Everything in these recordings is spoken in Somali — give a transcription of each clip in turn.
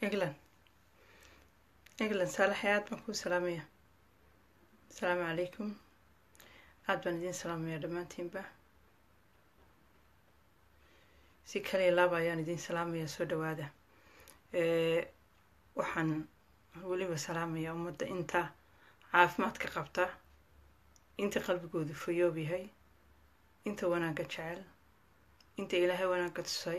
اقلن صالحيات بنكون سلامية. السلام عليكم. عاد بندين سلامية دمانتين با si kaliya laaba ayaan idin salaamaya soo dhawaada. Waxaan weliba salaamaya ummadda inta caafimaadka qabta, inta qalbigoodu fayoob yahay, inta wanaagga jecel, inta ilaahay wanaagga tusay.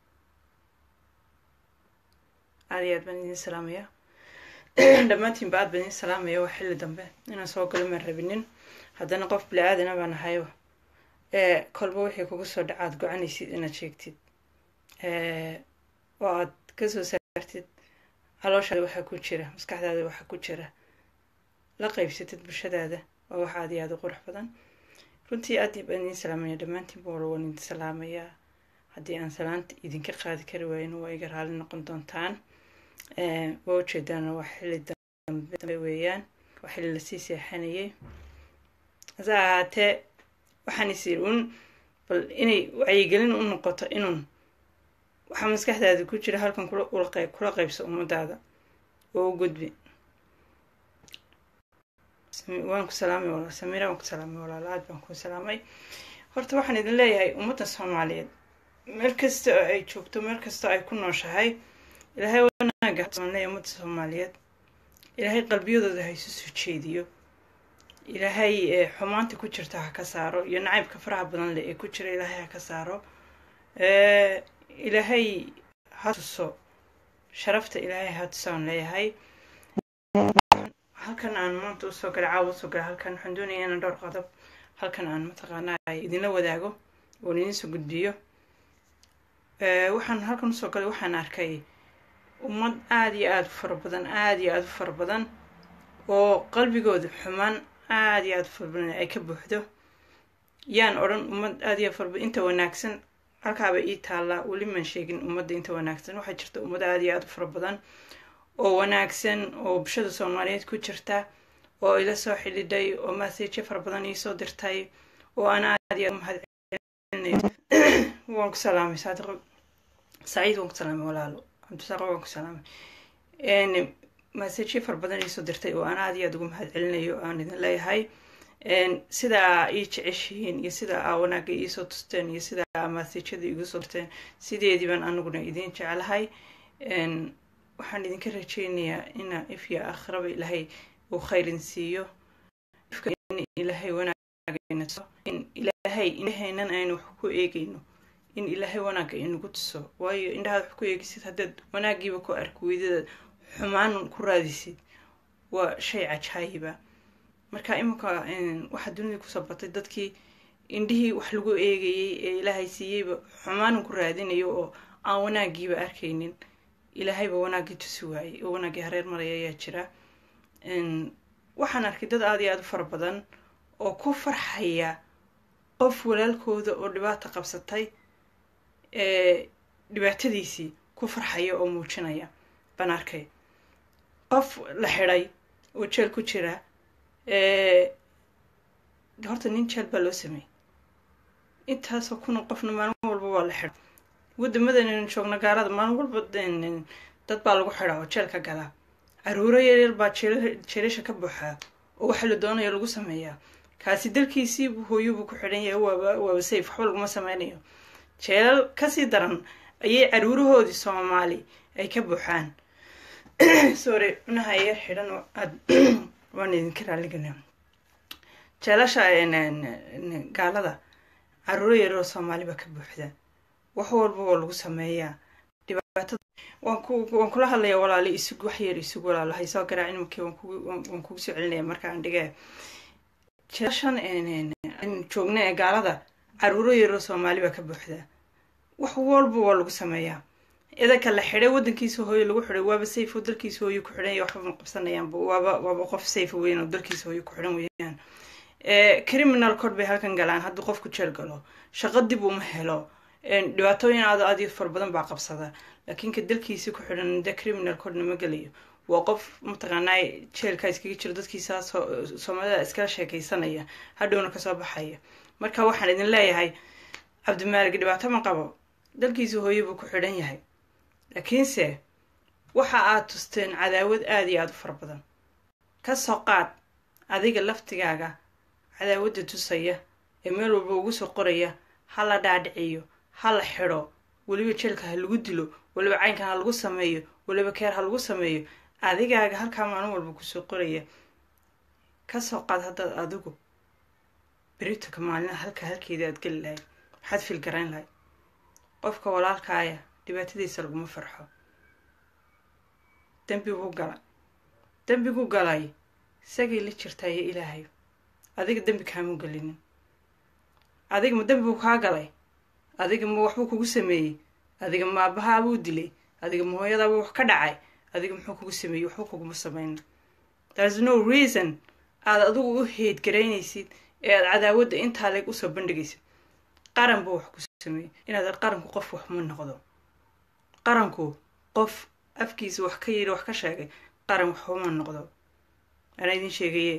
aad iyo aad baan idin salaamaya dhammaantiin ba aad baan idin salaamaya. waa xilli dambe inaan soo galo maan rabinin, haddana qof bili aadana baan ahayo. kolba wixii kugu soo dhacaad gocanaysid inaad sheegtid oo aad kasoo saartid calooshaada waxaa ku jira, maskaxdaada waxaa ku jira, la qaybsatid bulshadaada. waa wax aad iyo aad u qurux badan. runtii aad baan idin salaamaya dhammaantiin bool waan idin salaamayaa. haddii aan salaanta idinka qaadi kari waayin waa iga raali noqon doontaan. waa ujeedaan waa xilli dambe weeyaan, waa xilli lasii seexanayay. hase ahaatee waxaan isir bal inay wacyigelin u noqoto inuun waxaa maskaxdaada ku jira halkan kula qaybso ummadaada oo u gudbi. waan ku salaamay walaal Samiira, waan ku salaamay walaal, aad baan ku salaamay. horta waxaan idin leeyahay ummadda Soomaaliyeed meel kasta oo ay joogto, meel kasta ay ku nooshahay, ilaahay wanaaga Soomaaliyeed, ummadda Soomaaliyeed ilaahay qalbiyadooda ha isu soo jeediyo. ilaahay xumaanta ku jirta ha ka saaro, iyo nacaybka faraha badan leh ee ku jira ilaahay ha ka saaro. ilaahay ha tuso sharafta, ilaahay ha tusaan leeyahay. halkan aan maanta usoo galay, caawa usoo galay halkan waxaan doonayaa inaan dhowr qodob halkan aan mataqaanaa idinla wadaago oon idin soo gudbiyo. waxaan halkan usoo galay, waxaan arkay ummad aad iyo aad u fara badan, aad iyo aad u fara badan oo qalbigooda xumaan aad iyo aad u fara badan ay ka buuxdo. yaan odhan ummad aad iyo fara badan, inta wanaagsan halkaaba ii taallaa, weli maan sheegin ummadda inta wanaagsan. waxaa jirta ummad aad iyo aad u fara badan oo wanaagsan oo bulshada Soomaaliyeed ku jirta, oo ila soo xidhiidhay, oo message fara badan ii soo dirtay, oo aan aad iyo aad mahad celinayo. waan ku salaamay Saadiq Saciid, waan ku salaamay walaalo Cabdisaaq, waan ku salaamay. message fara badan ii soo dirtay oo aan aad iyo aad ugu mahad celinayo. aan idin leeyahay sidaa ii jeceshihiin iyo sidaa aa wanaagga ii soo tusteen iyo sidaa messagada igu soo dirteen, sideedii baan aniguna idin jecelahay. waxaan idinka rajaynayaa ina ifya akhraba ilaahay uu khayrin siiyo, in ilaahay wanaagayna tuso, in ilaahay indhahaynan aynu wax ku eegayno, in ilaahay wanaagga inagu tuso. waayo indhahaad wax ku eegaysid haddaad wanaagiiba ku arko weydadaad xumaan ku raadisid waa shay cajaayiba. marka iminka waxaa dunida kusoo batay dadkii indhihii wax lagu eegayay ee ilaahay siiyeyba xumaan ku raadinayo oo aan wanaagiiba arkaynin. ilaahayba wanaaggii tusi waayey oo wanaaggii hareer maraya ayaa jira. waxaan arkay dad aad iyo aad u fara badan oo ku farxaya qof walaalkooda oo dhibaato qabsatay dhibaatadiisii ku farxaya oo muujinaya baan arkay. qof la xidhay oo jeel ku jira, horta nin jeel baa loo sameeyey. intaasoo kuna qofna maalin walba waa la xidhay. wadamadan joogna gaalada maalin walba dad baa lagu xidhaa oo jeel ka galaa. caruuro yaryar baa jeelasha ka buuxaa oo waxa la doonayo lagu sameeyaa. kaasi dalkiisii hooyubuu ku xidhan yahay, waaba sayf, waxba laguma sameynayo. jeelal kasii daran ayay caruurahoodii Soomaali ay ka buuxaan. sorry cunaha yar xidhan oo aad waan idinka raaligelina. jeelasha gaalada caruuro yaryar oo Soomaali baa ka buuxda. wax walba waa lagu sameeyaa. dhibaatada waan kula hadlayaa walaalo, isugu wax yar isugu walaalo, hay soo garaacin markii waan kugu soo celinayaa markaan dhigay. jeelashan joogna ee gaalada caruuro yaryar oo Soomaali baa ka buuxda. wax walba waa lagu sameeyaa. idanka la xidhay wadankiisa hooyo lagu xidhay waaba sayf oo dalkiisa hooyo ku xidhan yahay, waxba ma qabsanayaan. waaba qof sayf weyn oo dalkiisa hooyo ku xidhan weeyaan. criminal code bay halkan galaan. hadduu qofku jeel galo shaqo dib uma helo. dhibaatooyin aad iyo fara badan baa qabsada. laakiin ka dalkiisa ku xidhan de criminal code nama gelayo. waa qof mataqaanaa jeelka iskaga jiro, dadkiisa Soomaalida iskala sheekaysanaya, hadhowna kasoo baxaya. marka waxaan idin leeyahay Cabdimaalig dhibaato ma qabo, dalkiisa hooyo buu ku xidhan yahay. laakiinse waxa aad tusteen cadaawad aad iyo aad u fara badan ka soo qaad adiga laftigaaga cadaawadda tusaya ee meel walba ugu soo qoraya ha la dhaadhiciyo ha la xidho weliba jeelka ha lagu dilo weliba caynkan ha lagu sameeyo weliba keer ha lagu sameeyo adigaaga halkaa maalin walba kusoo qoraya ka soo qaad haddaad adigu beritoka maalina halkeedii aad geli lahayd maxaad fiil garayn lahayd qofka walaalkaaya dhibaatadiisa laguma farxo dembiguu galay isagay la jirtaayo ilaahay adiga dembi kaamuu gelinin adiga ma dembi buu kaa galay adiga ma waxbuu kugu sameeyey adiga ma aabahaabuu dilay adiga ma hooyadaabuu wax ka dhacay adiga muxuu kugu sameeyey waxba kuguma samayna there's no reason aad adigu u heedgaraynaysid ee aad cadaawadda intaa leeg usoo bandhigaysid qaran buu wax ku sameeyey inaad qaranku qof wax ma noqdo qaranku qof afkiisa wax ka yiri wax ka sheegay qaran waxba ma noqdo ana idin sheegaye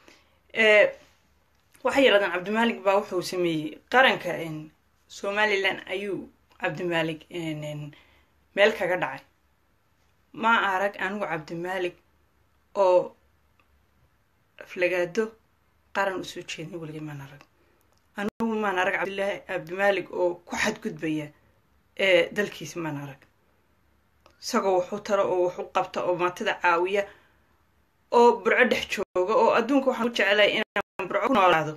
waxa yiraahdan Cabdimaalik baa wuxuu sameeyey qaranka Somaliland ayuu Cabdimaalik meel kaga dhacay ma arag anigu Cabdimaalik oo aflagaado qaran u soo jeedin waligeed ma arag anigu ma arag Cabdimaalik oo ku xadgudbaya dalkiisa ma arag isagoo wuxuu taro oo wuxuu qabta oo maantida caawiya oo burco dhex jooga oo adduunka waxaan u jecelahay inaan burco ku noolaado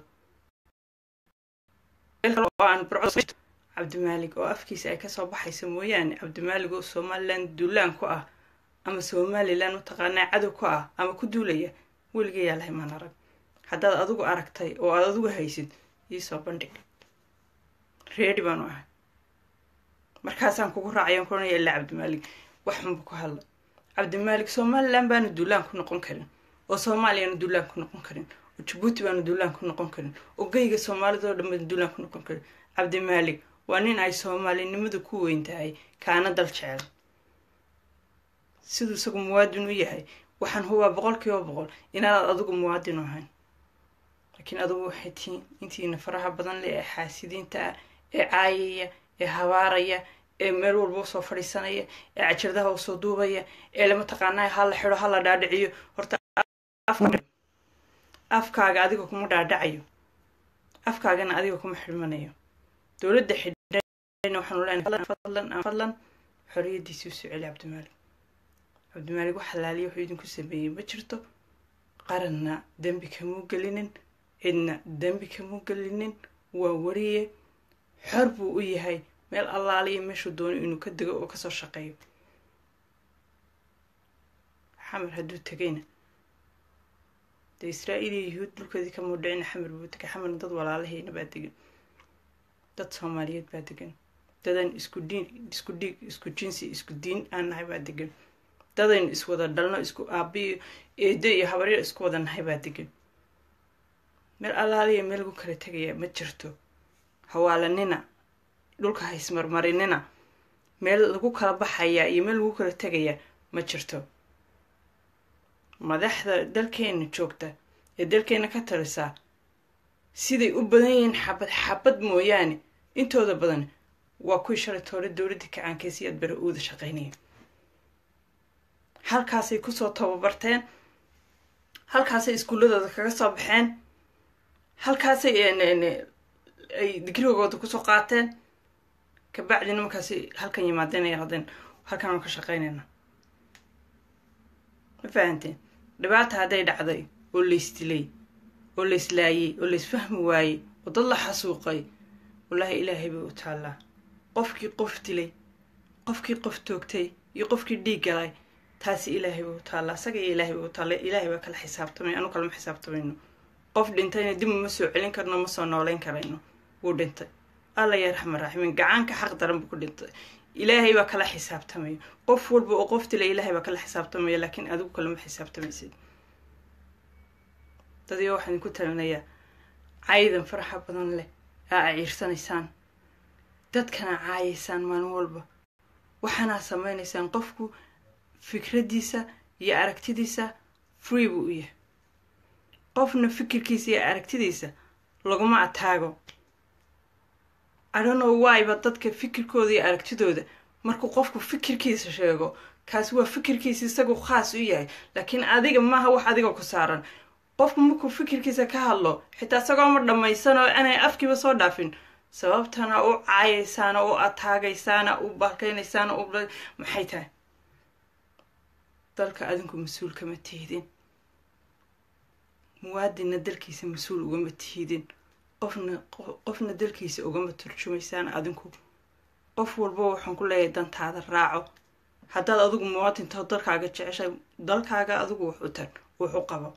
Cabdimaalik oo afkiisa ay ka soo baxayso mooyaane Cabdimaalik oo Somaliland duulaan ku ah ama Somaliland mataqaanaa cadow ku ah ama ku duulaya weligeed yaa lahay maan arag haddaad adigu aragtay oo aad adigu haysid ii soo bandhig ready baan u ahay markaasaan kugu raacayaan kulanaya ilaa Cabdimaalik waxaan ku hadla Cabdimaalik Somaliland baanu duulaan ku noqon karin oo Soomaaliya duulaan ku noqon karin oo Djibouti baanu duulaan ku noqon karin oo geyga Soomaalida oo dhan duulaan ku noqon karin Cabdimaalik waa nin ay Soomaalinimadu ku weyn tahay kaana dal jecel sidoo isagu muwaadin u yahay waxaan huwa 100% inaad adigu muwaadin ahayn laakiin adigu waxay tiin intiina faraha badan leh xaasidiinta ee caayaya ee hawaaraya ee meel walba soo fadhiisanaya ee ajirdaha oo soo duubaya ee lama taqaanay hal xiro hal dhaadhiciyo horta afkaaga adiga kuma dhaadhacayo afkaagana adiga kuma xirmanayo dawladda xidhayna waxaan u leenahay fadlan xoriyadiisa u soo celi Cabdimaalik waxa laaliyo wuxuu idinku sameeyay ma jirto qaranna dambi kama gelinin idna dambi kama gelinin waa wariye xor buu u yahay meel allaaliyo meeshu doono inuu ka dego oo ka soo shaqeeyo xamar hadduu tagayna de Israa'iil iyo Yuhuud dhulkoodii ka mudhayna xamar buu tagay xamar dad walaalahayna baa degan dad Soomaaliyeed baa degan dadan isku jinsi isku diin aan nahay baa degan dadan iswada dhalno isku aabiyo eedo iyo habaryar isku wada nahay baa degan meel allaaliyo meel ugu kala tagaya ma jirto hawaalanina dhulka haysmarmarinina meel lagu kala baxaya iyo meel lagu kala tagaya ma jirto madaxda dalkeena joogta ee dalkeena ka talisa siday u badan yihiin xabad mooyaane intooda badan waa kuwii shalay toore dawladda kacaankeysiyad bare uuda shaqaynaya halkaasay kusoo tababarteen halkaasay iskuuladooda kaga soo baxeen halkaasay ay digrigooda kusoo qaateen kabacdina markaasi halkan yimaadeen ay hadeen halkan aan ka shaqaynayna ma fahanteen dhibaata hadday dhacday oo leystilay oo leyslaayay oo leysfahmi waayey oo dad la xasuuqay wallahi ilaahay baa u taala qofkii qof dilay qofkii qof toogtay iyo qofkii dhiig galay taasi ilaahay baa u taala asaga ilaahay baa u taala ilaahay baa kala xisaabtamay anu kala xisaabtamayno qof dhintayna dib ma soo celin karno ma soo nooleyn karayno wuu dhintay alla yarxam raximin gacanka xaq daran buu ku dhintay ilaahay baa kala xisaabtamay qof walba oo qof dilay ilaahay baa kala xisaabtamay laakiin adigu kala ma xisaabtamaysid dadii waxaan ku talinayaa caydan faraha badan leh aa ciirsanaysaan dadkana caayaysaan maalin walba waxaana samaynaysaan qofku fikradiisa iyo aragtidiisa free buu u yahay qofna fikirkiisa iyo aragtidiisa laguma ataago I don't know why but dadka fikirkooda iyo aragtidooda markuu qofku fikirkiisa sheego kaasi waa fikirkiisa isagu khaas u yahay laakiin adiga maaha wax adiga ku saaran qofku markuu fikirkiisa ka hadlo xitaa isagoo ma dhammaysan oo inay afkiiba soo dhaafin sababtana u caayaysaana u ataagaysaana u balkaynaysaana maxay tahay dalka adinku mas-uul kama tihidin muwaadinna dalkiisa mas-uul ugama tihidin qofna dalkiisa ugama turjumaysaan adinku qof walba waxaan ku leeyahay dantaada raaco haddaad adigu muwaadinta dalkaaga jeceshay dalkaaga adigu wax u tag wax u qabo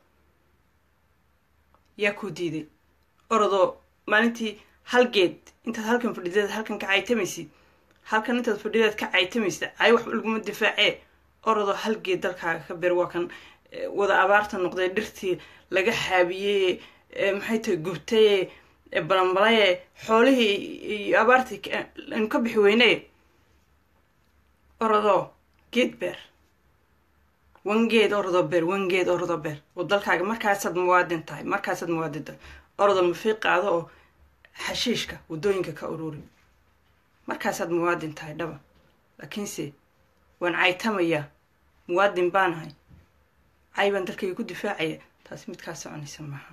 yaa ku diiday orodoo maalintii hal geed intaad halkan fadhideed halkan ka caytamaysid halkan intaad fadhideed ka caytamaysid ay wax laguma difaacee orodoo hal geed dalkaaga ka beer waa kan wada abaarta noqday dhirtii laga xaabiyey maxay tahay gubtay balanbalaye xoolihii abaartii aynu ka bixi weynay orodoo geed beer wangeed orodoo beer wangeed orodoo beer oo dalkaaga markaasaad muwaadin tahay orodoo mafiiq qaado oo xashiishka waddooyinka ka ururi markaasaad muwaadin tahay dhaba laakiinse waan caytamayaa muwaadin baanahay cay baan dalkayga ku difaacaya taasi mid kaa soconaysa maaha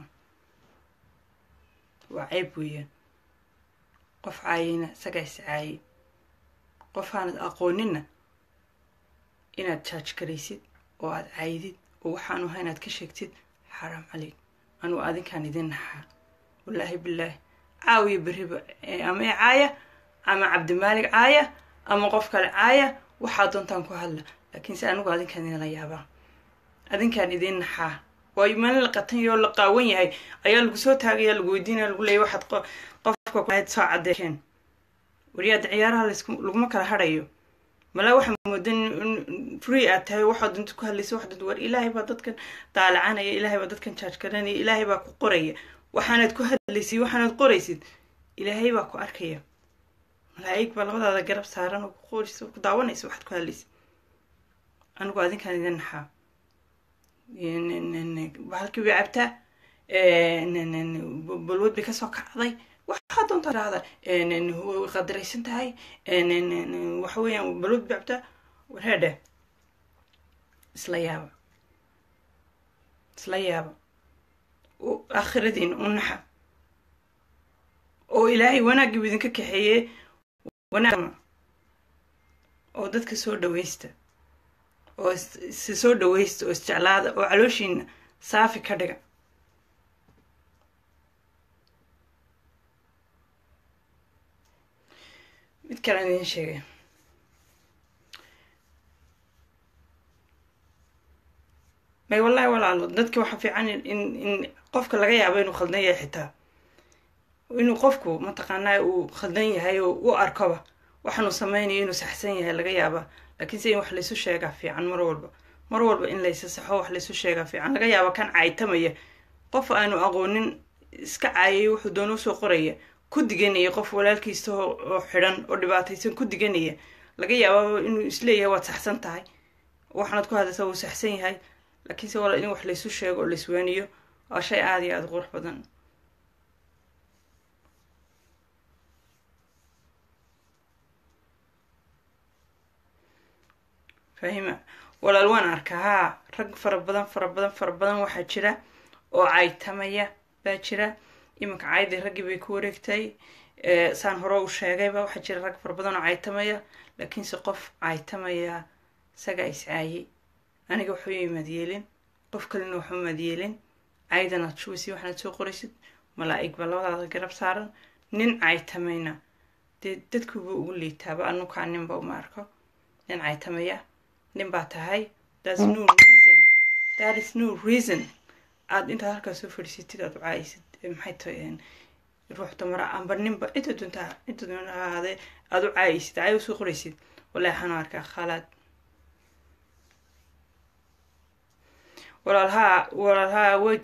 waa ceeb weeyaan qof caayayna isagaa is caayay qof aanad aqoonina inaad jaaj garaysid oo aad caydid oo waxaanu ahay inaad ka sheegtid xaraam caleyk anuu adinkaan idin naxaa wallaahi bilaahi caawiya berriba ama caaya ama cabdimaalig caaya ama qof kale caaya waxaa doontaan ku hadla laakiinse anigu adinkaan idinla yaabaa adinkaan idin naxaa waayo maalin la qatanyoo la qaawan yahay ayaa lagu soo taagaya lagu weydiinaya lagu leeyay waxaad qofka kuhayd soo caddeekeen wariyaada ciyaaraha laguma kala hadhayo malaa waxaa moodan free aad tahay waxaad dunta ku hadlaysa wax dunta war ilaahay baa dadkan daalacanaya ilaahay baa dadkan jaaj garanaya ilaahay baa ku qoraya waxaanaad ku hadlaysid waxaanaad qoraysid ilaahay baa ku arkaya malaa'ig baa labadaada garab saaran oo ku qoraysa ku daawanaysa waxaad ku hadlaysid anigu adinkaan idin naxaa bahalkii bay cabtaa balwad bay kasoo kacday waxaa doontaa raada qadaraysan tahay waxa weeyaan balwad bay cabtaa warheedhe isla yaaba aakhiradiin u naxa oo ilaahay wanaaggii buu idinka kaxeeyey wanaagama oo dadka soo dhawaysta oo si soo dhawaysta oo isjeclaada oo calooshiina saafi ka dhiga mid kale aan idin sheegay may wallahi walaalo dadka waxaa fiican in qofka laga yaabo inuu khaldan yahay xitaa inuu qofku mataqaanaa uu khaldan yahay oo u arkoba waxaanu samaynayo inuu saxsan yahay laga yaabaa laakiinse in wax laysu sheegaa fiican mar walba in laysa saxo wax laysu sheegaa fiican laga yaaba kan caytamaya qof aanu aqoonin iska caayay wuxuu doona usoo qoraya ku diganaya qof walaalkiisa oo xidhan oo dhibaataysan ku diganaya laga yaaba inuu isleeyahay waad saxsan tahay waxaanad ku hadlaysaa wuu saxsan yahay laakiinse walaal in wax laysu sheego oo layswaaniyo waa shay aada iyo aada qurux badan fahima walaal waan arkaa haa rag fara badan waxaa jira oo caytamaya baa jira iminka caydii raggii bay ku wareegtay saan hore u sheegayba waxaa jira rag fara badan oo caytamaya laakiinse qof caytamaya isagaa iscaayay aniga waxba imaad yeelin qof kalena waxba imaad yeelin caydanaad shubaysid waxaanaad soo qoraysid malaa'ig baa labadaada garab saaran nin caytamayna dee dadkuuba ugu liitaaba anukaa ninba uma arko nin caytamaya nin baa tahay that is no reason aad intaad halkaas soo fadhiisatid aad u caaysid maxay tahay ruux dumara amba ninba inta doonta ahaadee aad u caayaysid caay usoo qoraysid wallahi waxaan u arkaa khalaad walaalhaa way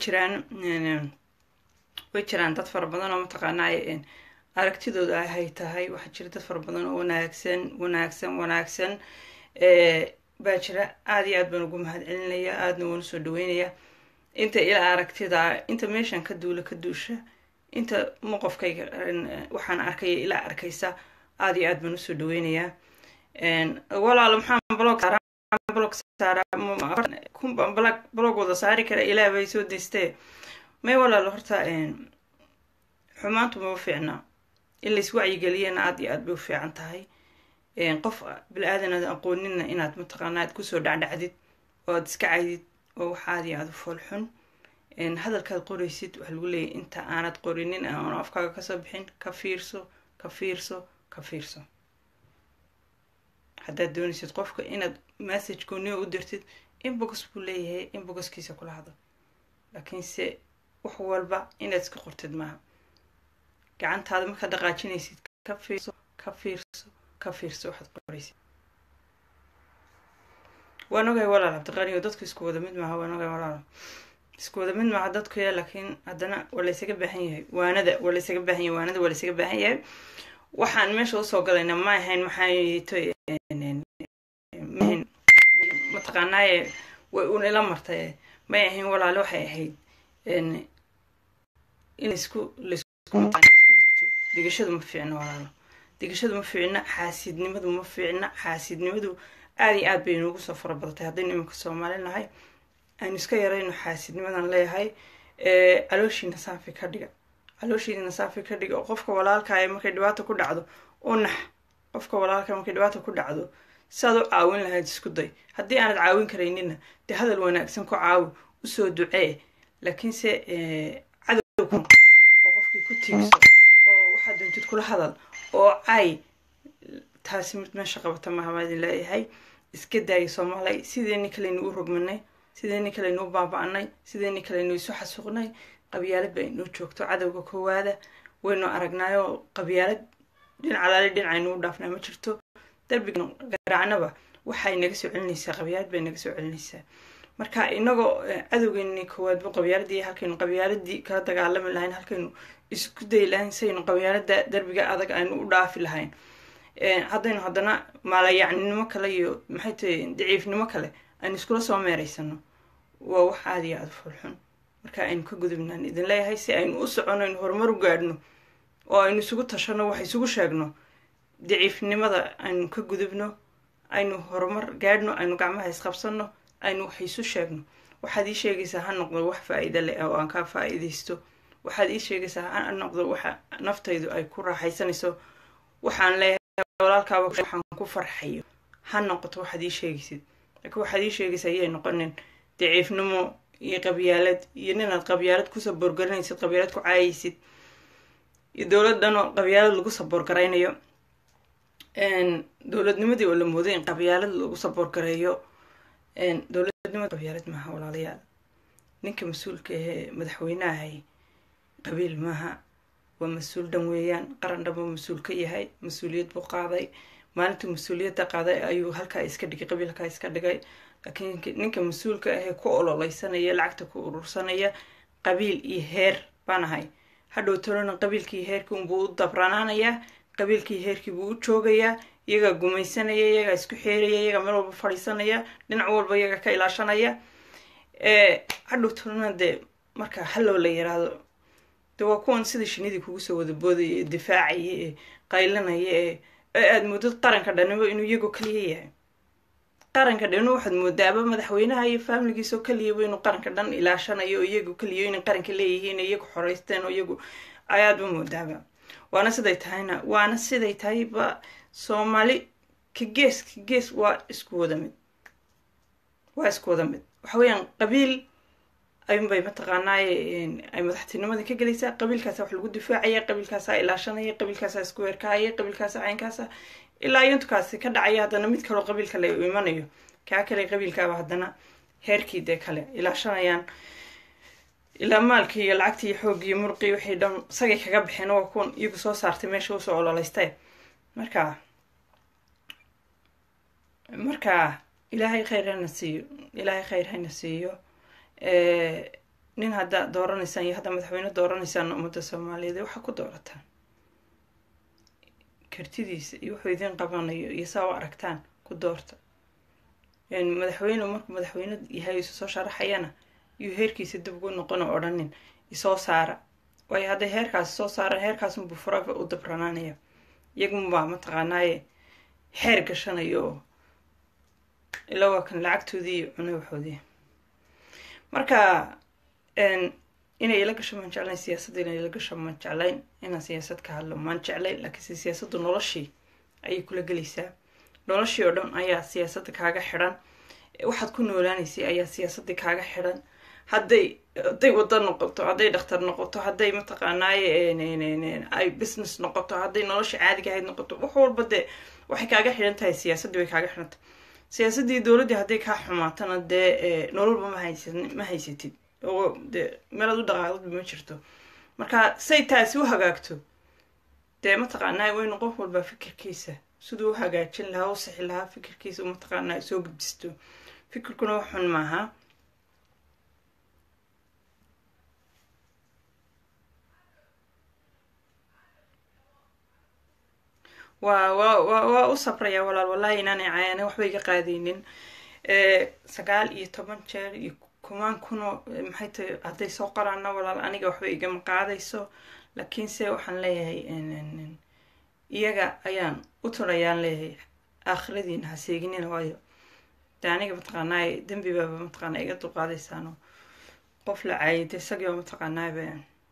jiraan dad fara badan oo mataqaanaa aragtidooda ahay tahay waxaa jira dad fara badan oo wanaagsan baa jira aada iyo aad baan ugu mahad celinaya aadna waanu soo dhaweynaya inta ilaa aragtida inta meeshan ka duusha inta maqofkayga waxaan arkaya ilaa arkaysa aada iyo aad baan usoo dhaweynayaa walaalo maxaan blog blog saara kun blog wada saari kara ilaa bay soo deystee may walaalo horta xumaantu ma fiicna in la iswacyi geliyana aad iyo aad bay u fiican tahay qof bilaadan aad aqoonina inaad mataqaanaa aad kusoo dhacdhacdid oo aad iska caydid oo wax aad iyo aad u fool xun hadalkaad qoraysid waxa lagu leeyahay inta aanad qorinin aan afkaaga kasoo bixin ka fiirso haddaad doonaysid qofka inaad message gooniyo u dirtid inbox buu leeyahay inboxkiisa kula hadal laakiinse wax walba inaad iska qortid maaha gacantaada markaad dhaqaajinaysid ka fiirso waxaad qoraysid waan ogahay walaal cabdiqani oo dadku isku wada mid maaha waan ogahay walaal isku wada mid maaha dadku laakiin haddana waa laysaga baahan yahay waanada waa laysaga baahan yahay waxaan meesha usoo galayna ma ahayn maxaa mataqaanaaye way un ila martay may ahayn walaale waxay ahayd in laisku digashadu ma fiicna walaalo digashadu ma fiicna xaasidnimadu aad iyo aad bay noogu soo fara badatay haddaynu iminka Soomaali nahay aynu iska yarayno xaasidnimadan leeyahay calooshiina saafi ka dhiga oo qofka walaalkaaga markay dhibaato ku dhacdo oo nax qofka walaalkaaga markay dhibaato ku dhacdo saad u caawin lahayd isku day haddii aanad caawin karaynina dee hadal wanaagsan ku caawi usoo ducee laakiinse cadowga oo qofkii ku tiigso oo waxaad doontid kula hadal oo cay taasi mid meesha qabata mahamadin leeyahay iska daaya Soomaaliya sideenii kaleynu u rogmanay sideenii kaleynu u baaba'nay sideenii kaleynu isu xasuuqnay qabyaalad bay inoo joogto cadowga koowaada waynu aragnaayo qabyaalad dhinacaynu u dhaafnaa ma jirto darbiga garaacnaba waxay naga soo celinaysaa qabyaalad bay naga soo celinaysaa marka inagoo cadowgeennii koowaad bu qabyaaladii halkaynu qabyaaladii kala dagaalami lahayn halkaynu isku day lahayn saynu qabyaalada darbiga adag aynu u dhaafi lahayn haddaynu haddana maalayacninimo kale iyo maxay tahay daciifnimo kale aynu iskula soo meeraysano waa wax aad iyo aad fulxun marka aynu ka gudubnaan idin leeyahay si aynu u socono aynu horumar u gaadhno oo aynu isugu tashano wax isugu sheegno daciifnimada aynu ka gudubno aynu horumar gaadhno aynu gacmaha isqabsano aynu wax isu sheegno waxaad ii sheegaysaa ha noqdo wax faa'iido leh oo aan ka faa'iidaysto waxaad ii sheegaysaa ha noqdo waxa naftaydu ay ku raaxaysanayso waxaan leeyahay walaalkaaga waxaan ku farxayo ha noqoto waxaad ii sheegaysid laakiin waxaad ii sheegaysaa iyay noqonin daciifnimo iyo qabyaalad iyo ninaad qabyaalad ku saboorgarinaysid qabyaalad ku caayaysid iyo dowladdan oo qabyaalad lagu saboorgaraynayo dowladnimadii oo la mooday in qabyaalad lagu saboorgareeyo dowladnimada qabyaalad maaha walaalayaal ninka mas-uulka ahee madaxweynahay qabiil maaha waa mas-uul dhan weeyaan qaran dhan buu mas-uul ka yahay mas-uuliyad buu qaaday maalintuu mas-uuliyadda qaaday ayuu halkaa iska dhigay qabiilkaa iska dhigay laakiin ninka mas-uulka ahee ku ololeysanaya lacagta ku urursanaya qabiil iyo heer baan ahay hadhow talona qabiilkii heerkii unbuu u dabranaanayaa qabiilkii heerkii buu u joogayaa iyagaa gumaysanaya iyagaa isku xeeraya iyagaa meel walba fadhiisanaya dhinac walba iyaga ka ilaashanaya hadhow talona dee marka hallow la yiraahdo dee waa kuwan sida shinidii kugu soo wada boodaya ee difaacaya ee qaylanaya ee aad moodad qaranka dhanimo inuu iyagoo kaliya yahay qaranka dhan waxaad moodaaba madaxweynaha iyo faamiligiisoo kaliyaba inuu qaranka dhan ilaashanayo oo iyagu kaliyo inay qaranka leeyihiin iyagu xoreysteen oo iyagu ayaadba moodaaba waana siday tahayba Soomaali ka gees waa isku wada mid waxa weeyaan qabiil ayunbay mataqaanaaye ay madaxtinimadii ka gelaysaa qabiilkaasa wax lagu difaacaya qabiilkaasaa ilaashanaya qabiilkaasaa isku weerkaaya qabiilkaasa caynkaasa ilaa intukaasi ka dhacaya haddana mid kaloo qabiil kale u imanayo kaa kale qabiilkaaba haddana heerkii dee kale ilaashanayaan ilaa maalkii iyo lacagtii iyo xooggii iyo murqii wixii dhan isagay kaga baxeen waa kuwan iyagu soo saartay meesha usoo ololeystay marka ilaahay khayr hayna siiyo nin hadda dooranaysaan iyo hadda madaxweyne dooranaysaan ummadda Soomaaliyeed waxa ku doorataan kartidiisa iyo wuxuu idin qabanayo iyo saa u aragtaan ku doorta madaxweyne markuu madaxweyne yahay isu soo sharaxayana iyo heerkiisa dib ugu noqon oo odhanin isoo saara way hadday heerkaas soo saara heerkaas unbuu furaga u dabranaanaya iyagunbaa mataqaanaaye heer gashanayo ilaa waa kan lacagtoodii cunay waxoodii marka inay ila gasho maan jeclayn siyaasadda inay ila gasho maan jeclayn inaan siyaasad ka hadlo maan jeclayn laakiinse siyaasaddu noloshii ayay kula gelaysaa noloshii oo dhan ayaa siyaasadda kaaga xidhan waxaad ku noolaanaysay ayaa siyaasaddii kaaga xidhan hadday wadda noqoto hadday dhakhtar noqoto hadday mataqaanaaye ay business noqoto hadday nolosha caadiga ahayd noqoto wax walba dee waxay kaaga xidhan tahay siyaasaddii way kaaga xidhan tahay siyaasaddii dowladdii hadday kaa xumaatana dee nololba ma haysatid oo dee meelaad u dhaqaaqdadba ma jirto marka say taasi u hagaagto dee mataqaanaa waynu qof walba fikirkiisa siduu u hagaajin lahaa u sixi lahaa fikirkiisa mataqaanaa soo gudbisto fikirkuna wax xun maaha waa u sabraya walaal wallahi inaanay cayaana waxba iga qaadaynin 9 iyo 10 jeer iyo kumaan kuno maxay tahay hadday soo qoraana walaal aniga waxba igama qaadayso laakiinse waxaan leeyahay iyaga ayaan u turayaan leeyahay aakhiradiina ha seeginina waayo dee aniga mataqaanaa dembi baaba mataqaanaa iga dulqaadaysaano qof la caayay dee isagiiba mataqaanaaba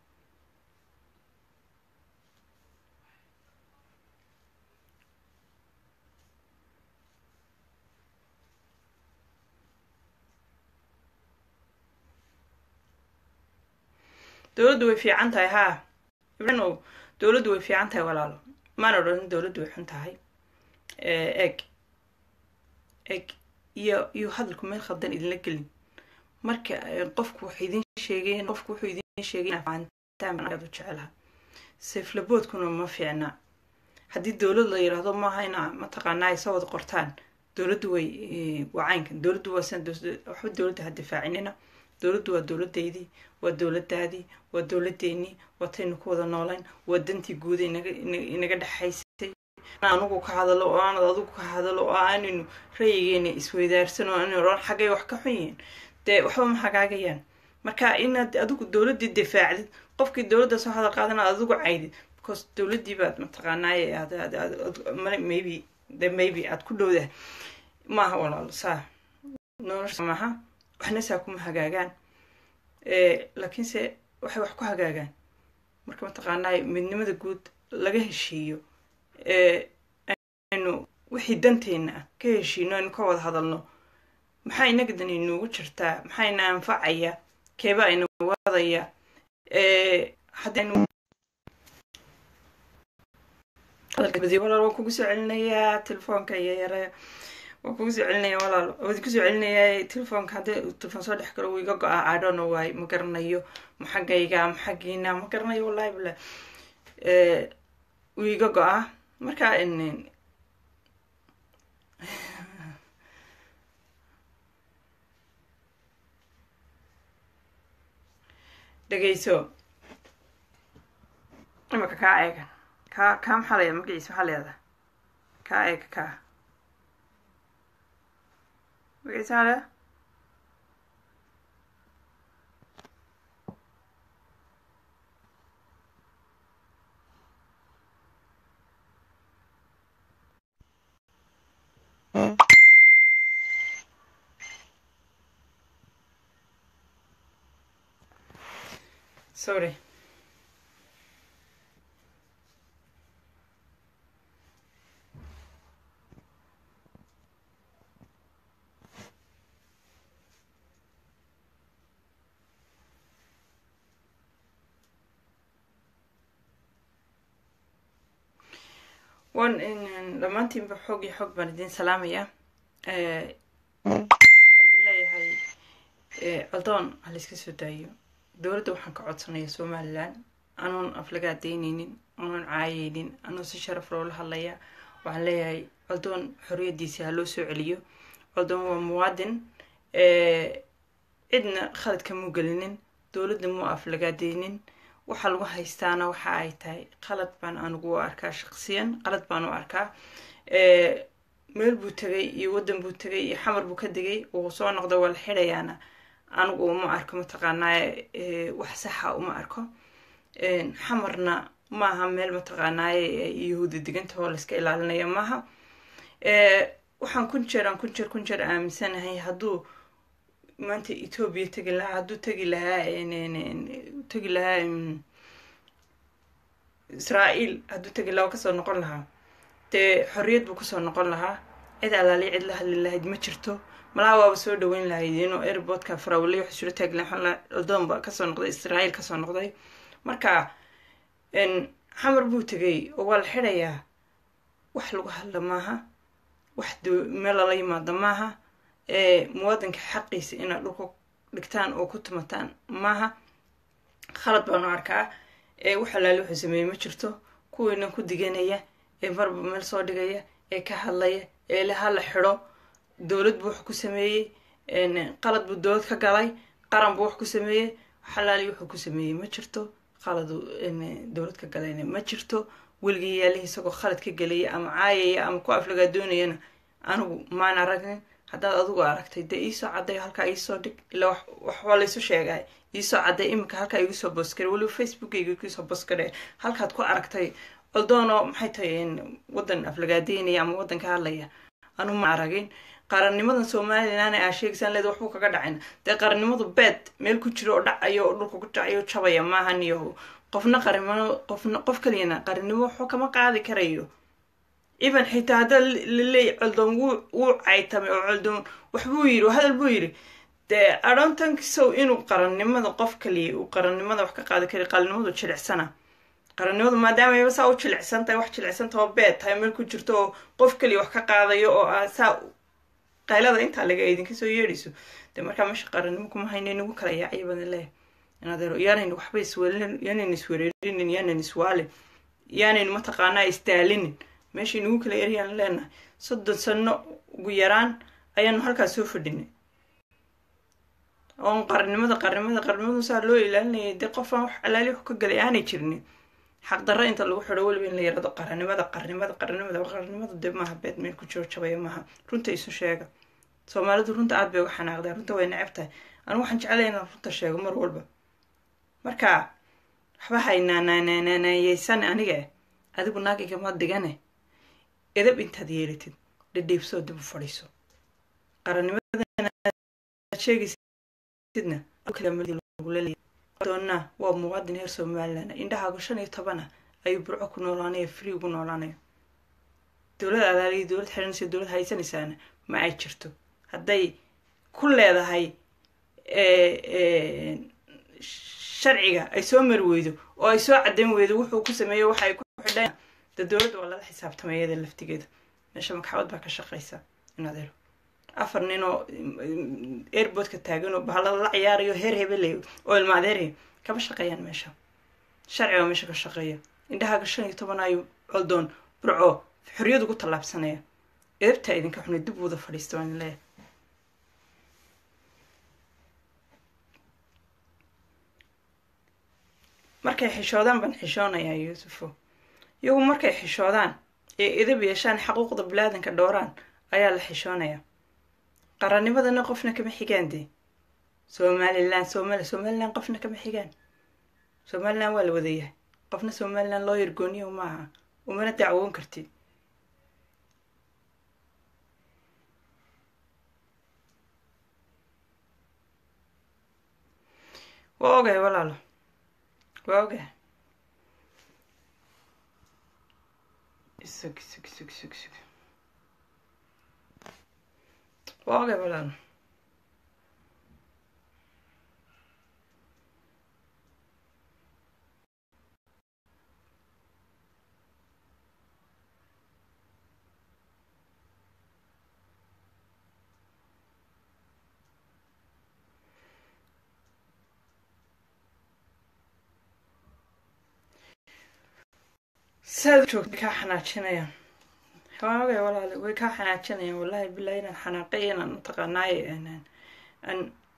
dowladdu way fiican tahay haa ibranow dowladdu way fiican tahay walaalo maan odhanin dowladdu way xun tahay eg iyo hadalku meel khaldan idinla gelin marka qofku wuxuu idin sheegeen qofku wuxuu idin sheegay aad u jecelaha seeflaboodkuna ma fiicna haddii dowlad la yiraahdo maaha inaa mataqaanaa ay soo wada qortaan dowladdu way wacaynkan dowladdu waa san waxba dowladda ha difaacinina dowladdu waa dowladdeydii waa dowladdaadii waa dowladdeennii waataynu ku wada noolayn waa dantii guuda inaga dhexaysay anugu ka hadalo oo aanad adigu ka hadalo oo aanaynu rayigeena isweydaarsan oo aanaynu oran xaggay wax ka xun yihiin dee waxba ma hagaagayaan marka inaad adigu dowladdii difaacdid qofkii dowladda soo hadal qaadana adigu caydid because dowladdii baad mataqaanaaye maybe aad ku dhowdahay maaha walaalo saa nolosha maaha waxna saa kuma hagaagaan laakiinse waxay wax ku hagaagaan marka mataqaanaaye midnimada guud laga heshiiyo aynu wixii danteena ah ka heshiino aynu ka wada hadalno maxaa inaga dan inuugu jirtaa maxaa ina anfacaya keeba ina wadaya haddaynu walaal waan kugu soo celinayaa telefoonka iyo yare waan kugu soo celinaya walaal waan ku soo celinayaa telefoonka haddii telefoon soo dhex galo wuu iga go-aa I don't know why ma garanayo ma xaggayga ma xaggiina ma garanayo wallahi billah wuu iga go-aa marka dhegayso imaka kaa eegan kaa maxaa leeyahay magaciisa maxaa leedahay kaa eega kaa magaciisa maxaa leedahay sorry wan dhammaantiinba xoog iyo xoog baan idin salaamaya waxaan idin leeyahay caldoon ha layska soo daayo dowladda waxaan ka codsanaya somalilan anoon aflagaa daynaynin anoon caayaynin anoo si sharaf loola hadlaya waxaan leeyahay caldoon xorriyaddiisa ha loo soo celiyo caldoon waa muwaadin cidna khalad kamuu gelinin dowladda muu aflagaa daynin waxa lagu haystaana waxa ay tahay qalad baan anigu u arkaa shaqsiyan qalad baan u arkaa meel buu tegay iyo waddan buu tegay iyo xamar buu ka degay uu soo noqda waa la xidhayaana anigu uma arko mataqaanaa wax saxa uma arko xamarna maaha meel mataqaanaaye yahuudi deganta oo layska ilaalinaya maaha waxaan kun jeer aaminsanahay hadduu maanta Ethiopia tegi lahaa, hadduu tegi lahaa Israa'iil, hadduu tegi lahaa kasoo noqon lahaa, dee xorriyad buu kusoo noqon lahaa. cid alaali cid la hadli lahayd ma jirto. malaha waaba soo dhaweyn lahayd inuu airportka farawle wax suro taag lahaa odoonba kasoo noqday, Israa'iil kasoo noqday. marka xamar buu tegay oo waa la xidhayaa. wax lagu hadla maaha, wax meel lala yimaado maaha. muwaadinka xaqiisa inaad dhulka dhigtaan oo ku tumataan maaha. khalad baanu arkaa. wax alaali wuxuu sameeyey ma jirto. kuwiina ku diganaya marba meel soo dhigaya ka hadlaya la hala xidho. dowlad buu wax ku sameeyey, qalad buu dowlad ka galay, qaran buu wax ku sameeyey. wax alaali wuxuu ku sameeyey ma jirto. qaladu dowlad ka galayna ma jirto. weligii yaalihi isagoo khalad ka gelaya ama caayaya ama ku aflagaa doonayana anigu maan aragnin. haddaad adigu aragtay dee iisoo cadday, halkaa iisoo dhig. ilaa waxbaa laysu sheegay. iisoo cadday iminka halkaa igu soo boskare, weliba facebookayga kusoo boskare. halkaad ku aragtay codoono maxay tahay wadan aflagaadeynaya ama wadan ka hadlaya anu ma aragin. qarannimadan Somaliland ay sheegaysan leed waxbuu kaga dhacayna. dee qarannimadu beed meel ku jiro oo dhacayo oo dhulka ku dhacayo jabaya maahan. iyo qof kaliyana qarannimo waxba kama qaadi karayo. even xitaa hadda laleeyahay coldoon wuu caytamay oo coldoon waxbuu yiri oo hadal buu yiri, dee I don't think so inuu qarannimada qof kaliya uu qarannimada wax ka qaadi karo. qarannimadu jilicsana. qarannimadu maadaama ay saa u jilicsan tahay, wax jilicsan tahay oo beed tahay meel ku jirto oo qof kaliya wax ka qaadayo oo saa qaylada intaa laga idinka soo yeedhiso, dee markaa meesha qarannimo kuma hayna inagu kala yaacyo badan leh. inadeero yaanaynu waxba isweelin, yaanaynu iswereerinin, yaanaynu iswaalin, yaanaynu mataqaanaa istaalinin. meesha inagu kala eryaan leenahay 30 sano ugu yaraan ayaanu halkaas soo fadhinay oon qarannimadu saa loo ilaalinayay. dee qofaan wax alaali wax ka galay aanay jirnin. xaqdarra inta lagu xidho weliba in la yirahdo qarannimada dee maaha beed meel ku jiro jabaya maaha. runta isu sheega. soomaalidu runta aad bay uga xanaaqdaa, runta way necab tahay. anigu waxaan jeclay inaan runta sheego mar walba. marka waxba haynaanayeysan aniga adigu naagiga ma digane edab intaad yeelatid dhadhiibsoo dib u fadhiiso. qarannimadana sheegaysidna doona waa muwaadin reer Somaliland. indhahaagu 15 ayuu burco ku noolaanaya, free ugu noolaanaya. dowlad alaali dowlad xiranaysa, dowlad haysanaysaana ma ay jirto. hadday ku leedahay sharciga ay soo mari weydo oo ay soo cadeyn weydo wuxuu ku sameeyo waxa ay ku xidhaan, dee dowladda waa lala xisaabtamayada laftigeeda. meesha maxkamad baa ka shaqaysa. inadeero 4 nin oo airportka taagan oo bahalada la ciyaarayo heer hebelay oo ilma adeeray kama shaqeeyaan meesha. sharciga meesha ka shaqeeya. indhahaaga 15 ayuu coldoon burco xorriyad ugu talaabsanaya. edabta idinka xun dib wada fadhiisto aan leeyahay. markay xishoodaan ban xishoonayaa Yuusufo. iyagu markay xishoodaan edab yeeshaan xaquuqda bilaadanka dhowraan ayaa la xishoonayaa. qarannimadana qofna kama xigaan. dee Somaliland qofna kama xigaan. Somaliland waa la wadayahay. qofna Somaliland loo yargooniyo maaha. umana dacwoon kartid. waa ogay walaalo, waa ogay. sug waa ogay walaalo. saad joogta kaa xanaajinayaan. waagay walaale way kaa xanaajinayaan. wallaahi billahi inaan xanaaqay inaan mataqaanaaye an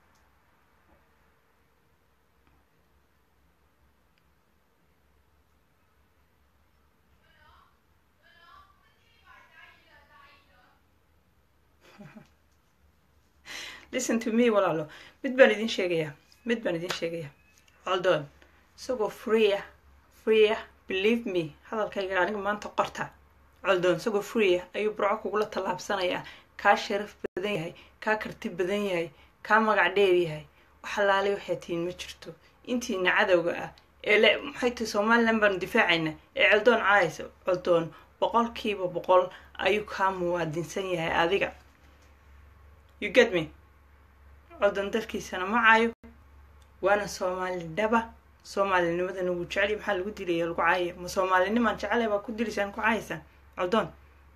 listen to me walaalo. mid baan idin sheegayaa coldoon isagoo free believe me hadalkayga aniga maanta qorta coldoon isagoo free ah ayuu burco kugula tallaabsanayaa kaa sharaf badan yahay kaa karti badan yahay kaa magac dheer yahay wax alaale waxay tihiin ma jirto intiina cadowga ah ee le maxay tahay somaliland baanu difaacayna ee coldoon caaysa coldoon 100% ayuu kaa muwaadinsan yahay adiga you get me coldoon dalkiisana ma caayo waana soomaali dhaba soomaalinimadana wuu jecel maxaa lagu dilaya lagu caaya ma soomaalinimaan jecel baa ku dilisaan ku caaysan coldoon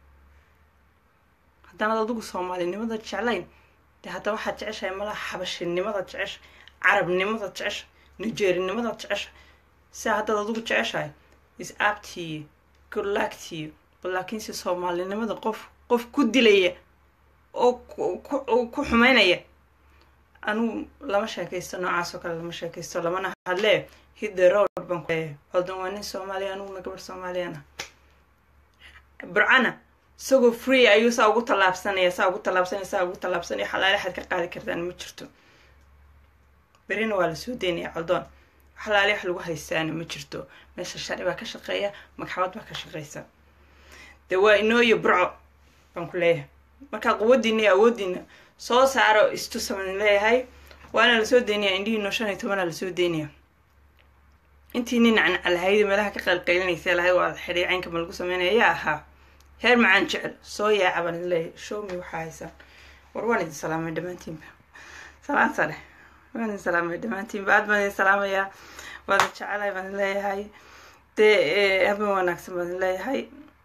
haddana adigu soomaalinimada jeclayn de hadda waxaad jeceshahay malaha xabashinimada jecesha carabnimada jecesha nigeerinimada jecesha si haddaad adigu jeceshahay is up to you good luck to you laakiinse soomaalinimada qof ku dilaya oo ku xumaynaya anu lama sheekaysto noocaas oo kale lama sheekaysto lamana hadle hit the road baan ku leeyahay coldoon waa nin soomaaliya anuguna gabar soomaaliyana burcana isagoo free ayuu saa ugu tallaabsanaya xalaale xad ka qaadi kartaan ma jirto berina waa la soo deynaya coldoon xalaale wax lagu haystaana ma jirto meesha sharci baa ka shaqeeya maxkamad baa ka shaqeysa de waa inooyo burco baan ku leeyahay markaa quwadiina iyo awoodiina soo saaro istusaman leeyahay waana la soo deynaya indhihiino 15 la soo deynaya intii nin alhaydi meelaha ka qalqaylinaysa lahay waa xiriicinka ma lagu sameynaya ahaa heer macaan jecel soo yaacaban leeyahay show me waxa haysan warwaan idin salaamay dhamaantiinba salaam sare waan idin salaamay dhamaantiinba aad baan idin salaamaya waad jecelahay baan leeyahay de habeen wanaagsan baan leeyahay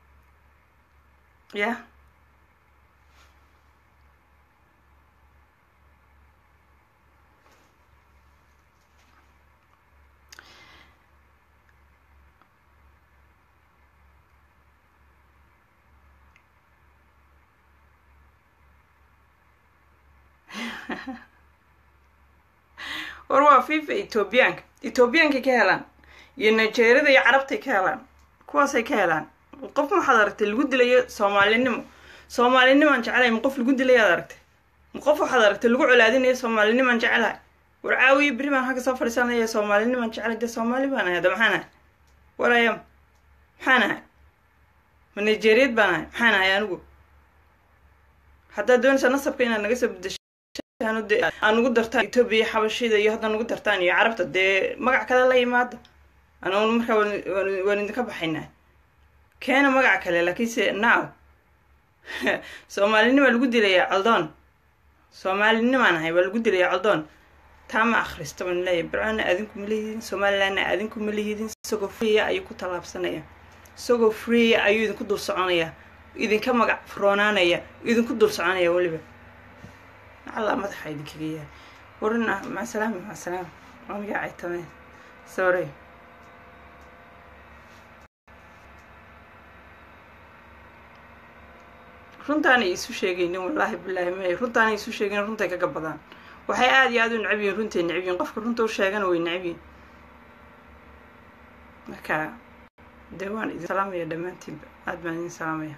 yeah warwaa fifa Ethiopianka ka helaan iyo Nigeerida iyo Carabta ka helaan kuwaasay ka helaan qof waxaad aragtay lagu dilayo soomaalinimaan jecelahay ma qof lagu dilayo aragtay ma qof waxaad aragtay lagu colaadinayo soomaalinimaan jecelahay war caawiye bari baan halka soo fadhiisanayo soomaalinimaan jecelahay de Soomaali baan ahay maxana warayam maxana ma Nigeeriyad baan ahay maxana anigu hadda doonaysa nasabka inaad naga soo bedesho aan ugu dartaan Ethiopia xabashida iyo hadda ugu dartaan iyo Carabta de magac kale la yimaado ana markaa waan idinka baxaynaa keena magac kale laakiinse now soomaalinimo lagu dilaya coldoon soomaalinimaan ahay waa lagu dilaya coldoon taama akhristo man leeyahay burcana adinku ma leeyihiin Somaliland adinku ma leeyihiin isagoo free ayuu ku tallaabsanaya isagoo free ayuu idinku dul soconaya idinka magac furoonaanaya idinku dul soconaya waliba الله ما تحيد كذي ورنا مع السلامة رجع تمام سوري runtaani isu sheegaynin wallahi billahi ma runtaani isu sheegin runta ka gabadaan waxay aad iyo aad u nacbiin runtii nacbiin qofka runta u sheegan way nacbiin marka deewaan idin salaamaya dhamaantiin aad baan idin salaamaya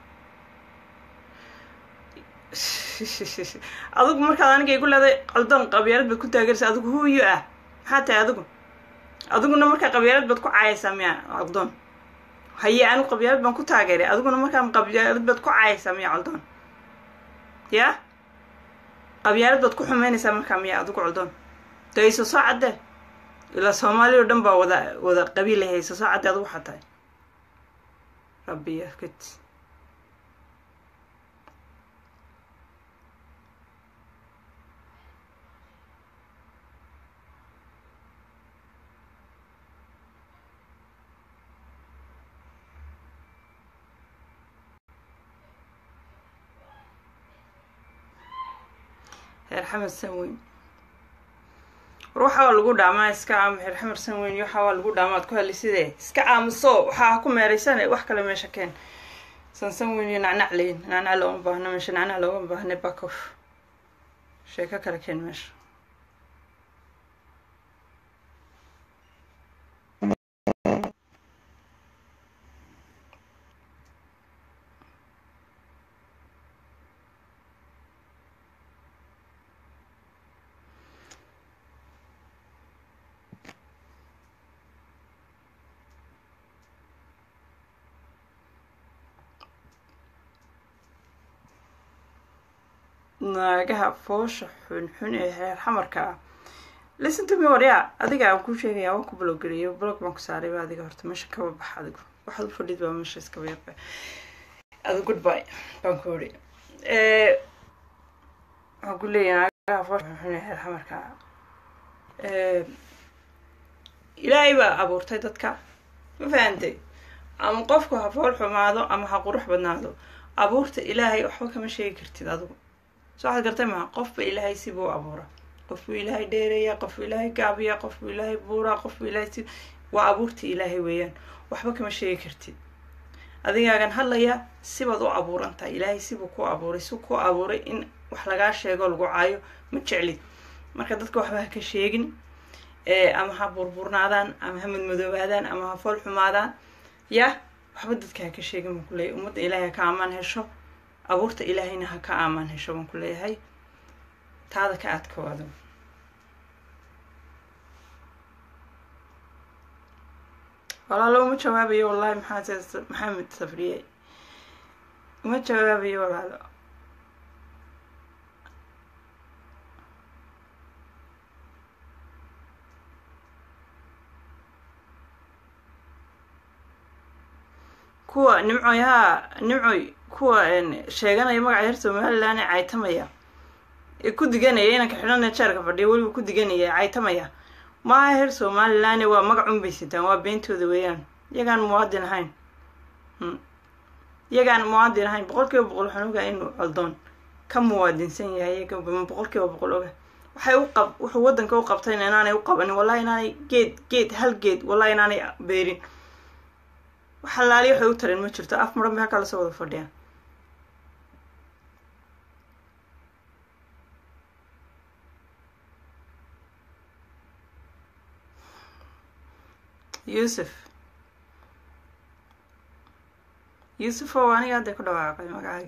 adigu markaad aniga igu leeday coldoon qabyaalad bad ku taageeraysaa adigu huuyo ah maxaa tahay adiguna markaa qabyaalad bad ku caayaysaa miya coldoon haye anigu qabyaalad baan ku taageeray adiguna markaa qabyaalad bad ku caayaysaa miya coldoon ya qabyaalad bad ku xumeynaysaa markaa miya adigu coldoon dee iso soo cadde ilaa Soomaaliya oo dhan baa wada qabiil ah iso soo cadde adigu waxaa tahay rabbi yafkit حمد سوين روحه lagu dhaamaa iska am xamar sanweyn waxa lagu dhaamaa ku haliside iska aamuso waxa ku meeraysan wax kale meesha keen sanweyn nacnac loo baahna meesha nacnac loo baahna bakof sheeka kale keen meesha naagaha foosha xunxun ee reer xamarka ah. Listen to me waryaa, adiga aan kuu sheegaya waan ku bloggareeyo, blog baan ku saaray ba adiga horta meesha kaba bax adigu waxaad u fadhid baa meesha iskaba yaqe adigu goodbye baan ku odhi. waxaan ku leeyahay naagaha foosha xunxun ee reer xamarka ah. ilaahay baa abuurtay dadka, ma fahantay? ama qofku ha fool xumaado ama ha qurux badnaado, abuurta ilaahay waxba kama sheegi kartid adigu. soo waxaad gartay maha, qofba ilaahay sibuu abuura, qofbuu ilaahay dheereeya, qofbuu ilaahay gaabiya, qofbuu ilaahay buuraa, qofbuu ilaahay si waa abuurta ilaahay weeyaan, waxba kama sheegi kartid. adigaagan hadlaya sibaad u abuurantahay, ilaahay sibuu ku abuuray, si ku abuuray in wax lagaa sheego lagu caayo ma jeclid. marka dadka waxba ha ka sheegin, ama ha burburnaadaan ama ha madmadoobaadaan ama ha fool xumaadaan, ya waxba dadka ha ka sheegin baan ku leeyahay. ummadda ilaahay ha ka amaan hesho, abuurta ilaahayna ha ka amaan hesho baan ku leeyahay. taada ka adkaado. walaalo uma jawaabayo wallahi, maxamed safriye uma jawaabayo walaalo. kuwa nimcoy nimcoy kuwa sheeganaya magaca reer Somaliland ee caytamaya ee ku diganaya inanka xidhan jeerka fadhiya weliba ku diganaya caytamaya maaha reer Somaliland, waa magacun bay sitaan, waa beentooda weeyaan. iyagaan muwaadin ahayn, iyagaan muwaadin ahayn. 100% waxaan ogaa inuu coldoon ka muwaadinsan yahay, iyaga 100% oga wuxuu wadanka u qabtayna inaanay u qabanin, wallahi inaanay hal geed wallahi inaanay beerin. waxalaali waxay u tareen ma jirto, af maran bay kala soo wada fadhiyaan. يوسف oo aniga hadda ku dhawaaqay magacaagi.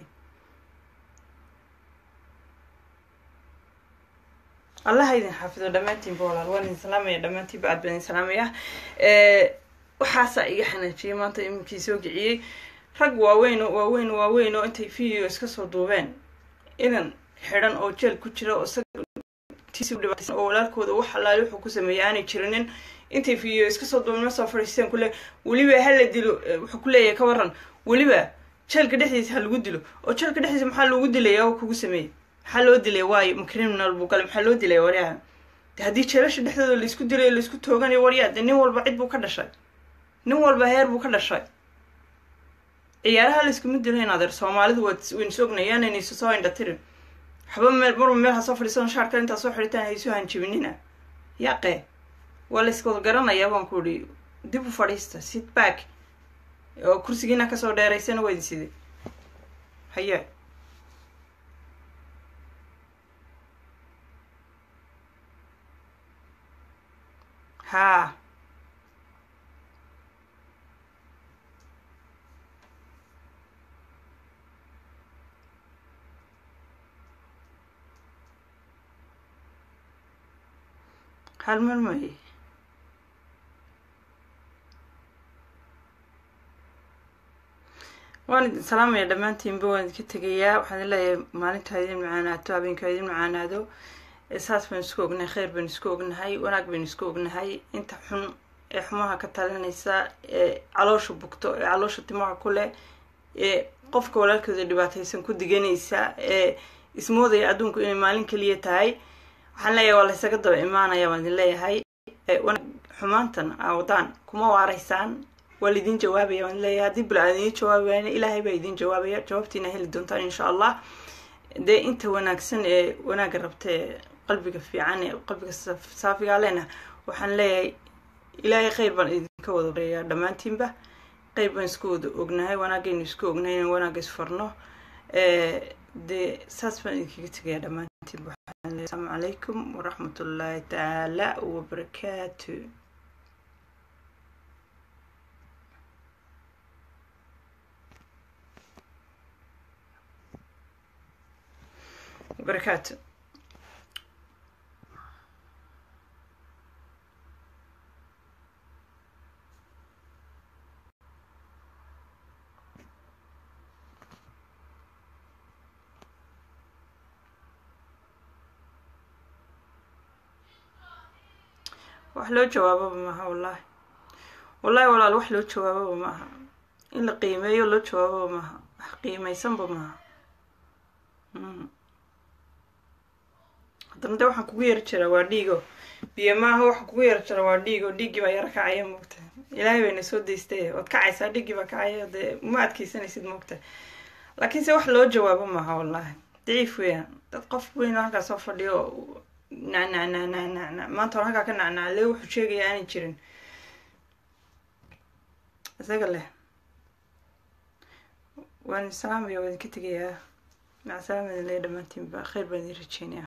allah idin xafido dhammaantiin boolaal, waan idin salaamaya dhammaantiin baad baan idin salaamaya. waxaasa iga xanaajiyay maanta iminkii soo kiciyey rag waaweyn oo intay video iska soo duubeen inan xidhan oo jeel ku jira oo walaalkooda wax xalaal wuxuu ku sameeyay aanay jirinin, intay video iska soo duubeen soo fariisteen kule waliba hal la dilo. wuxuu ku leeyahay ka waran waliba jeelka dhexdiisa ha lagu dilo, oo jeelka dhexdiisa maxaa loogu dilay oo kugu sameeyay? maxaa loo dilay? waayo criminal buu galay, maxaa loo dilay? waryaha haddii jeelasha dhexdooda la isku dilay la isku tooganayo waryaa, nin walba cid buu ka dhashay, nin walba heer buu ka dhashay. ciyaaraha la iskuma dilo in adeer Soomaalidu wayn soognayaan inay soo indha tirin. waxba meel ha soo fadhiisan shaarka inta soo xiritaan ay soo hanjibinina yaqe wala iska garanaya baan ku ri dib u fadhiista, sit back oo kursigiina ka soo dheeraysan weyn sidii haya. ha hal mar may waan idin salaamaya dhammaantiinba, waan idinka tegayaa. waxaan leeyahay maalinta idin macaanaato, habeenka idin macaanaado. saas baan isku ognahay, khayr baan isku ognahay, wanaag baan isku ognahay. inta xun ee xumaha ka talinaysa, ee caloosha bugto, ee caloosha timaha ku leh, ee qofka walaalkooda dhibaataysan ku diganaysa, ee ismoodaya adduunku inay maalin kaliya tahay, waxaan leeyahay waa la isaga daba imaanaya. waan idin leeyahay xumaantan wadaan kuma waaraysaan, waa laidin jawaabaya. waan leeyahay haddii bal aad idin jawaabayna ilaahay baa idin jawaabaya, jawaabtiina heli doontaan insha allah. dee inta wanaagsan ee wanaaga rabta ee qalbiga fiican ee qalbiga saafiga lehna waxaan leeyahay ilaahay khayr baan idinka wada wareeyaa dhammaantiinba. qayb baan isku wada ognahay, wanaagaynu isku ognahay inaan wanaag isfarno. dee saas baan idinkaga tegayaa dhammaantiinba. السلام عليكم ورحمة الله تعالى وبركاته. وبركاته. wax loo jawaababa maaha wallahi walaal wax loo jawaababa maaha in la qiimeeyo loo jawaababa maaha wax qiimaysanba maaha haddana de waxaan kugu yar jira waa dhiigo biyo maaha waxa kugu yar jira waa dhiigo dhiiggii baa yara kacaya moogta ilaahay bayna soo daystay waad kacaysaa dhiiggii baa kacaya dee uma adkeysanaysid moogta laakiinse wax loo jawaabo maaha wallahi daciif weeyaan dad qof weyn oo halkaas soo fadhiyo nacnacnacnacnac maanta hor halkaa ka nacnacle wuxuu sheegaya aanay jirin isaga leh waan salaamaya waa idinka tegayaa maca salaamada le dhammaantiinba khayr baan idin rajeynaya